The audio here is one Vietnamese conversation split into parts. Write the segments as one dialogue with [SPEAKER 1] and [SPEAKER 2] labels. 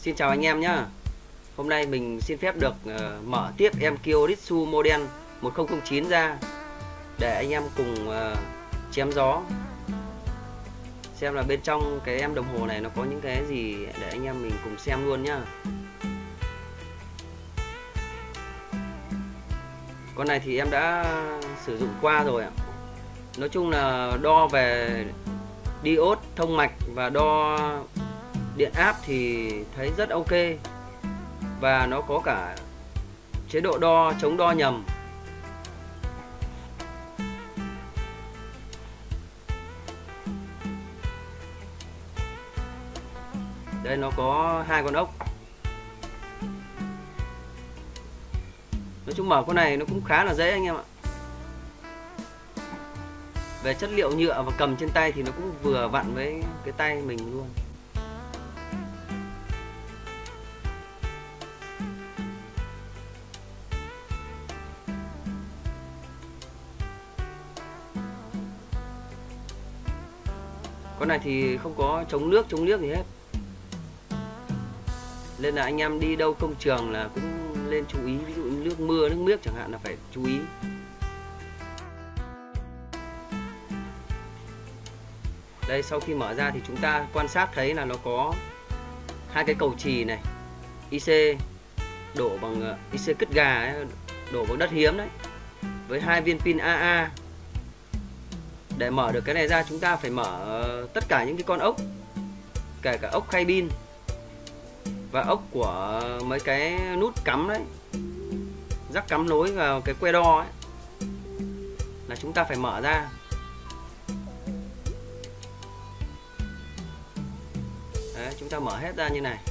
[SPEAKER 1] Xin chào anh em nhé. Hôm nay mình xin phép được mở tiếp em Kyoritsu model 1009 ra để anh em cùng chém gió, xem là bên trong cái em đồng hồ này nó có những cái gì để anh em mình cùng xem luôn nhá. Con này thì em đã sử dụng qua rồi ạ. Nói chung là đo về diode, thông mạch và đo điện áp thì thấy rất ok. Và nó có cả chế độ đo chống đo nhầm. Đây nó có hai con ốc. Nói chung mở con này nó cũng khá là dễ anh em ạ. Về chất liệu nhựa và cầm trên tay thì nó cũng vừa vặn với cái tay mình luôn. Con này thì không có chống nước gì hết. Nên là anh em đi đâu công trường là cũng lên chú ý, ví dụ như nước mưa, nước miếc chẳng hạn là phải chú ý. Đây, sau khi mở ra thì chúng ta quan sát thấy là nó có hai cái cầu chì này, IC đổ bằng IC cứt gà ấy, đổ bằng đất hiếm đấy, với hai viên pin AA. Để mở được cái này ra chúng ta phải mở tất cả những cái con ốc, kể cả ốc khay pin và ốc của mấy cái nút cắm đấy, rắc cắm nối vào cái que đo ấy, là chúng ta phải mở ra. Đấy, chúng ta mở hết ra như này.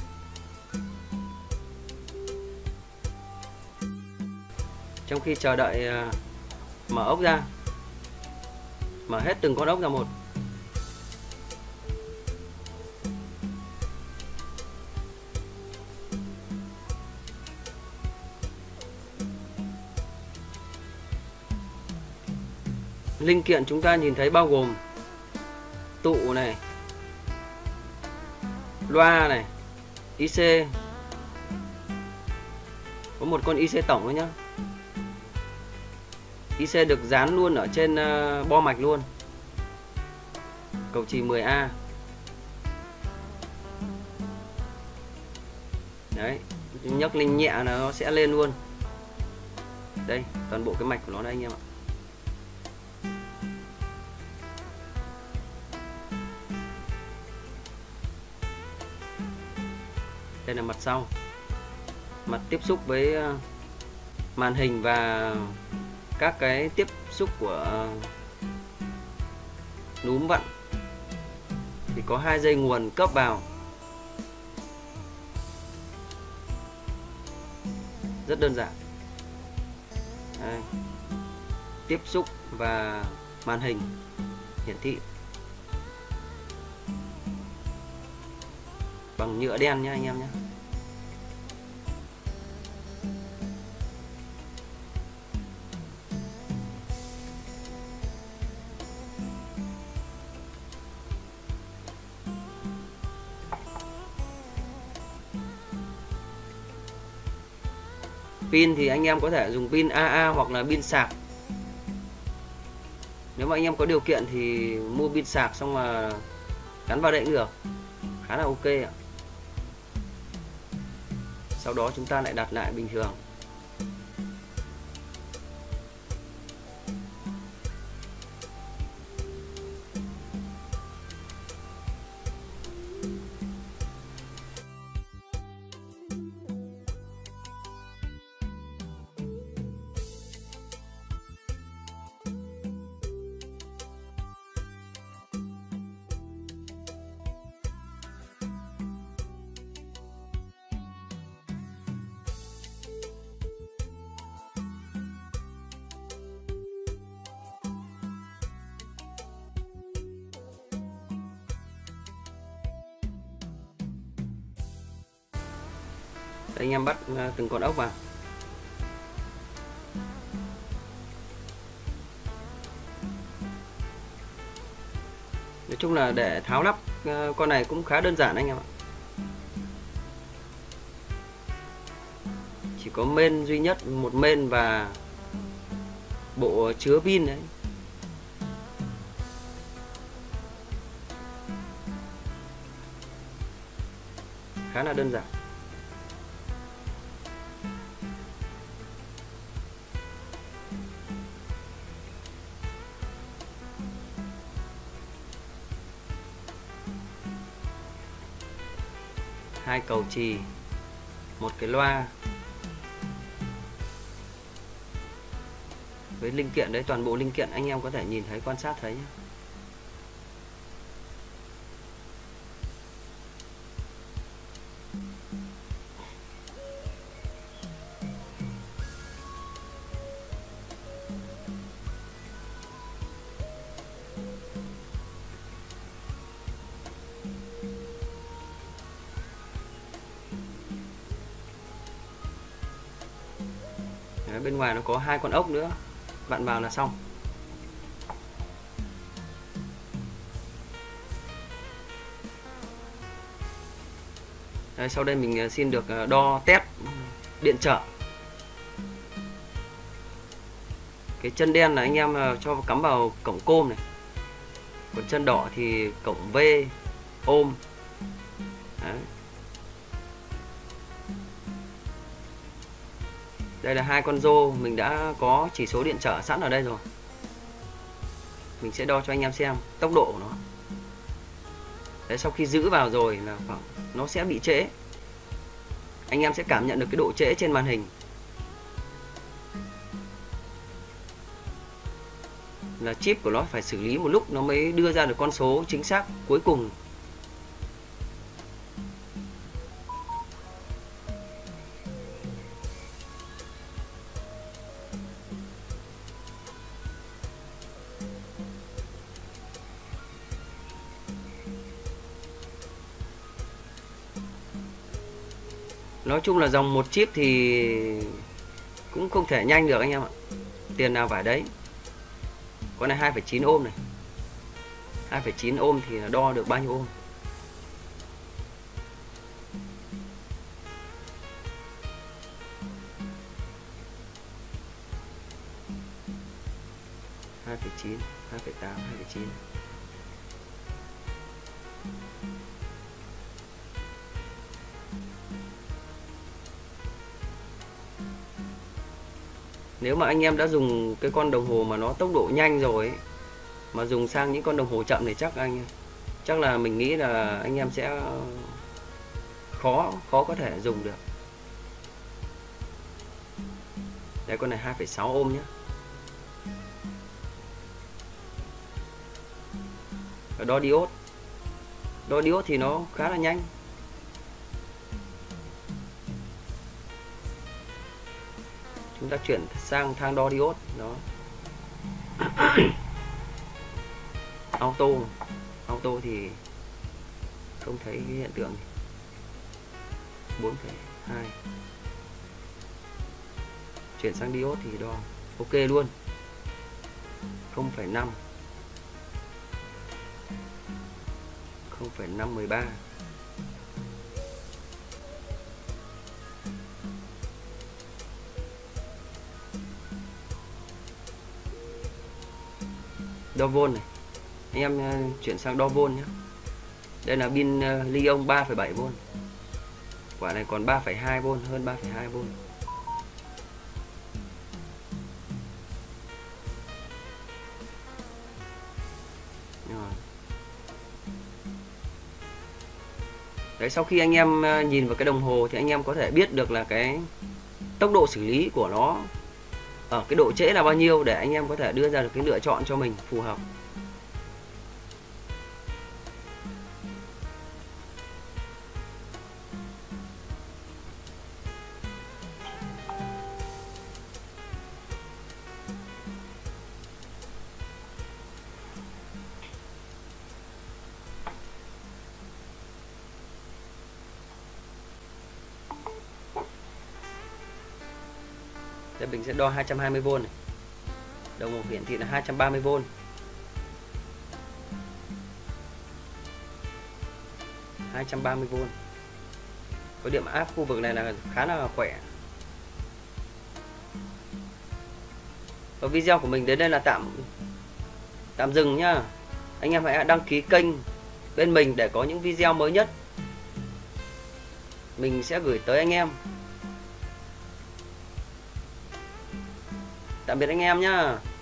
[SPEAKER 1] Trong khi chờ đợi mở ốc ra, mở hết từng con ốc ra một. Linh kiện chúng ta nhìn thấy bao gồm tụ này, loa này, IC, có một con IC tổng thôi nhá. IC được dán luôn ở trên bo mạch luôn. Cầu chì 10A. Đấy, nhấc lên nhẹ là nó sẽ lên luôn. Đây, toàn bộ cái mạch của nó đây anh em ạ. Đây là mặt sau, mặt tiếp xúc với màn hình và các cái tiếp xúc của núm vặn. Thì có hai dây nguồn cấp vào, rất đơn giản. Đây, tiếp xúc và màn hình hiển thị bằng nhựa đen nha anh em nhé. Pin thì anh em có thể dùng pin AA hoặc là pin sạc. Nếu mà anh em có điều kiện thì mua pin sạc xong mà gắn vào đây cũng được, khá là ok ạ. Sau đó chúng ta lại đặt lại bình thường. Đây, anh em bắt từng con ốc vào. Nói chung là để tháo lắp con này cũng khá đơn giản anh em ạ. chỉ có main duy nhất, một main và bộ chứa pin đấy. Khá là đơn giản. Hai cầu chì, một cái loa với linh kiện đấy, toàn bộ linh kiện anh em có thể nhìn thấy, quan sát thấy nhé. Đấy, bên ngoài nó có hai con ốc nữa, vặn vào là xong. Đấy, sau đây mình xin được đo test điện trở. Cái chân đen là anh em cho cắm vào cổng côm này, còn chân đỏ thì cổng V ôm. Đấy. Đây là hai con rô, mình đã có chỉ số điện trở sẵn ở đây rồi. Mình sẽ đo cho anh em xem tốc độ của nó. Đấy, sau khi giữ vào rồi là khoảng nó sẽ bị trễ. Anh em sẽ cảm nhận được cái độ trễ trên màn hình. Là chip của nó phải xử lý một lúc nó mới đưa ra được con số chính xác cuối cùng. Nói chung là dòng một chip thì cũng không thể nhanh được anh em ạ. Tiền nào phải đấy. Con này 2,9 ohm này. 2,9 ohm thì là đo được bao nhiêu ohm? Hai phẩy chín, 2,8, 2,9. Nếu mà anh em đã dùng cái con đồng hồ mà nó tốc độ nhanh rồi ấy, mà dùng sang những con đồng hồ chậm thì chắc là mình nghĩ là anh em sẽ khó có thể dùng được. Đây, con này 2,6 ohm nhé. Và đo diode. Đo diode thì nó khá là nhanh. Chúng ta chuyển sang thang đo diode đó. Auto thì không thấy cái hiện tượng 4,2. Chuyển sang diode thì đo ok luôn. 0,5, 0,513. Đo volt này. Anh em chuyển sang đo volt nhé. Đây là pin Li-ion 3,7V. Quả này còn 3,2V, hơn 3,2V. Đấy, sau khi anh em nhìn vào cái đồng hồ thì anh em có thể biết được là cái tốc độ xử lý của nó ở cái độ trễ là bao nhiêu để anh em có thể đưa ra được cái lựa chọn cho mình phù hợp. Đây, mình sẽ đo 220V này. Đồng hồ hiển thị là 230V. 230V. Có điểm áp khu vực này là khá là khỏe. Và video của mình đến đây là tạm dừng nhá. Anh em hãy đăng ký kênh bên mình để có những video mới nhất mình sẽ gửi tới anh em. Tạm biệt anh em nhá.